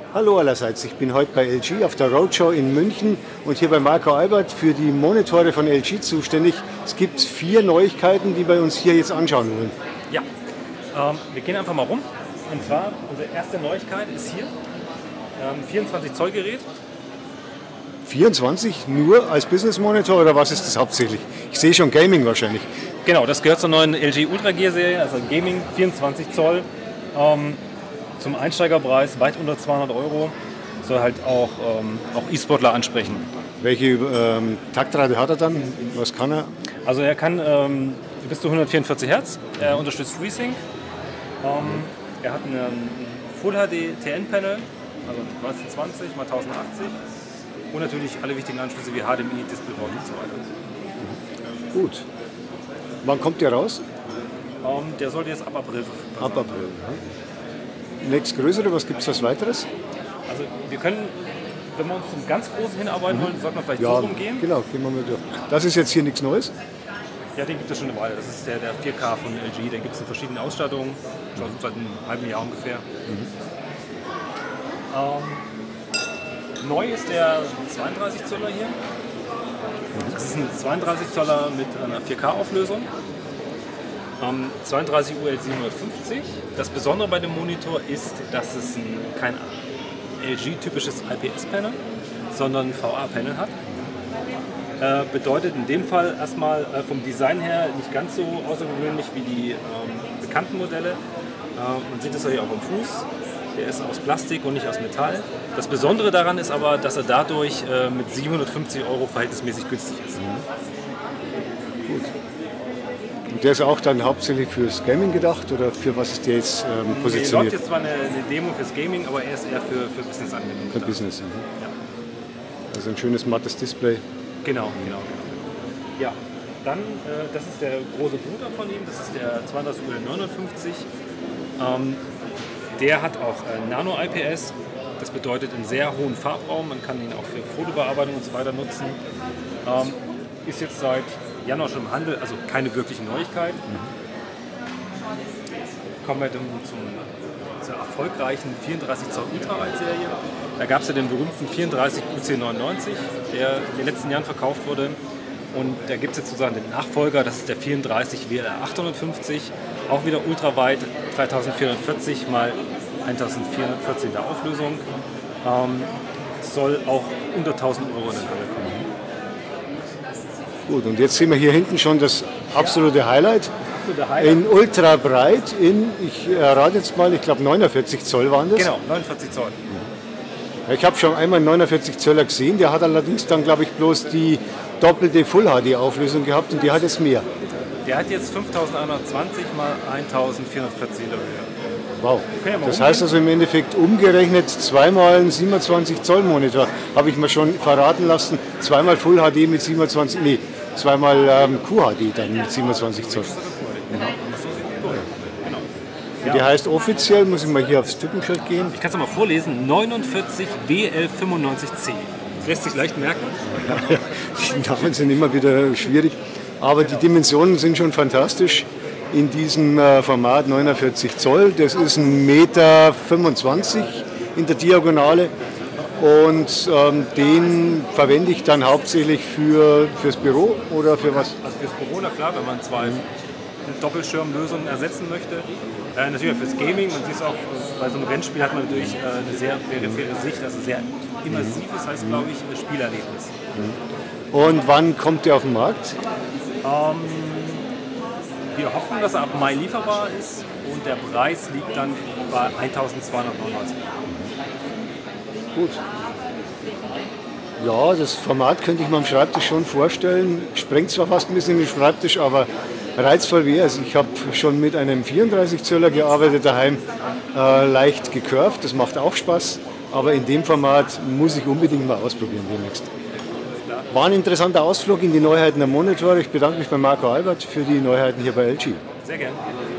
Hallo allerseits, ich bin heute bei LG auf der Roadshow in München und hier bei Marco Albert für die Monitore von LG zuständig. Es gibt 4 Neuigkeiten, die wir uns hier jetzt anschauen wollen. Ja, wir gehen einfach mal rum. Und zwar, unsere erste Neuigkeit ist hier, 24 Zoll Gerät. 24 nur als Business Monitor oder was ist das hauptsächlich? Ich sehe schon Gaming wahrscheinlich. Genau, das gehört zur neuen LG Ultra Gear Serie, also Gaming 24 Zoll. Zum Einsteigerpreis weit unter 200 €. Soll halt auch E-Sportler ansprechen. Welche Taktrate hat er dann? Was kann er? Also er kann bis zu 144 Hertz, er unterstützt FreeSync. Er hat ein Full HD TN Panel, also 1920 x 1080 und natürlich alle wichtigen Anschlüsse wie HDMI, DisplayPort und so weiter. Gut. Wann kommt der raus? Der sollte jetzt ab April verfügbar sein. Ab April. Ja. Nächstgrößere, was gibt es als weiteres? Also wir können, wenn wir uns zum ganz Großen hinarbeiten wollen, sollten wir vielleicht so rumgehen. Genau, gehen wir mal durch. Das ist jetzt hier nichts Neues? Ja, den gibt es schon eine Weile. Das ist der 4K von LG. Den gibt es in verschiedenen Ausstattungen, schon seit einem halben Jahr ungefähr. Neu ist der 32 Zöller hier. Das ist ein 32 Zöller mit einer 4K-Auflösung. 32 UL 750. Das Besondere bei dem Monitor ist, dass es kein LG-typisches IPS-Panel, sondern ein VA-Panel hat. Bedeutet in dem Fall erstmal vom Design her nicht ganz so außergewöhnlich wie die bekannten Modelle. Man sieht es hier auch am Fuß. Der ist aus Plastik und nicht aus Metall. Das Besondere daran ist aber, dass er dadurch mit 750 € verhältnismäßig günstig ist. Gut. Und der ist auch dann hauptsächlich fürs Gaming gedacht oder für was ist der jetzt positioniert? Er läuft jetzt zwar eine Demo fürs Gaming, aber er ist eher für Business-Anwendungen. Für Business. Ja. Also ein schönes mattes Display. Genau. Ja, dann, das ist der große Bruder von ihm, das ist der 32 UL 59. Der hat auch Nano-IPS, das bedeutet einen sehr hohen Farbraum, man kann ihn auch für Fotobearbeitung und so weiter nutzen. Ist jetzt seit Januar schon im Handel, also keine wirkliche Neuigkeit. Kommen wir zur erfolgreichen 34 Zoll Ultra-Wide-Serie. Da gab es ja den berühmten 34 UC99, der in den letzten Jahren verkauft wurde. Und da gibt es jetzt sozusagen den Nachfolger, das ist der 34 WLR 850, auch wieder ultraweit, 3440 x 1440 der Auflösung. Soll auch unter 1000 € in den Handel kommen. Gut, und jetzt sehen wir hier hinten schon das absolute Highlight. In ultra breit, ich rate jetzt mal, ich glaube 49 Zoll waren das. Genau, 49 Zoll. Ich habe schon einmal einen 49 Zöller gesehen, der hat allerdings dann, glaube ich, bloß die doppelte Full HD Auflösung gehabt und die hat jetzt mehr. Der hat jetzt 5120 x 1440 in der Höhe. Wow. Das heißt also im Endeffekt umgerechnet zweimal ein 27 Zoll Monitor, habe ich mir schon verraten lassen, zweimal Full HD mit 27, nee, zweimal QHD dann mit 27 Zoll. Ja. Die heißt offiziell, muss ich mal hier aufs Typenschild gehen. Ich kann es mal vorlesen, 49 WL95C. Das lässt sich leicht merken. Ja, die Namen sind immer wieder schwierig, aber die Dimensionen sind schon fantastisch. In diesem Format 49 Zoll, das ist 1,25 Meter in der Diagonale und den verwende ich dann hauptsächlich fürs Büro oder für was? Also fürs Büro, na klar, wenn man zwei Doppelschirmlösungen ersetzen möchte. Natürlich auch fürs Gaming, man sieht es auch, bei so einem Rennspiel hat man natürlich eine sehr periphere Sicht, also sehr immersives, heißt glaube ich, Spielerlebnis. Und wann kommt der auf den Markt? Wir hoffen, dass er ab Mai lieferbar ist und der Preis liegt dann bei 1.299 €. Gut. Ja, das Format könnte ich mir am Schreibtisch schon vorstellen. Sprengt zwar fast ein bisschen den Schreibtisch, aber reizvoll wäre es. Ich habe schon mit einem 34 Zöller gearbeitet daheim, leicht gecurved, das macht auch Spaß. Aber in dem Format muss ich unbedingt mal ausprobieren demnächst. War ein interessanter Ausflug in die Neuheiten der Monitore. Ich bedanke mich bei Marco Albert für die Neuheiten hier bei LG. Sehr gerne.